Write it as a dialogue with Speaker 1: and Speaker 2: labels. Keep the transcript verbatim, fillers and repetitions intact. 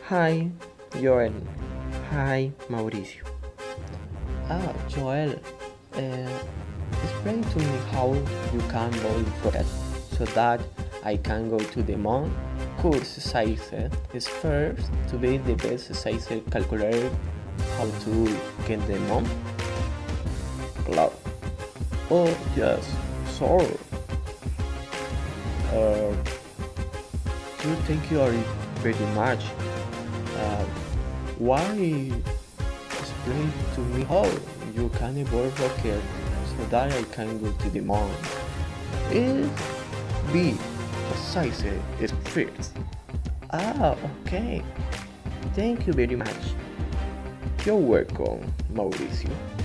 Speaker 1: Hi, Joel. Hi, Mauricio.
Speaker 2: Ah, Joel, uh, explain to me how you can build rocket so that I can go to the moon. Course size is first to be the best size calculator how to get the moon.
Speaker 1: Claro. Oh, yes, sorry. Uh, you think you are very much. Uh, why explain to me how you can evolve rocket so that I can go to the moon? Is B the size is first.
Speaker 2: Ah, okay. Thank you very much.
Speaker 1: You're welcome, Mauricio.